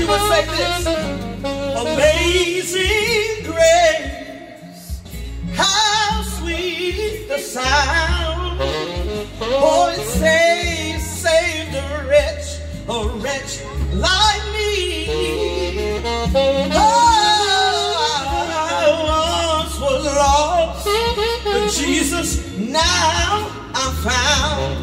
would say this. Amazing grace, how sweet the sound. Oh, it saved a wretch like me. Oh, I once was lost, but Jesus now I'm found.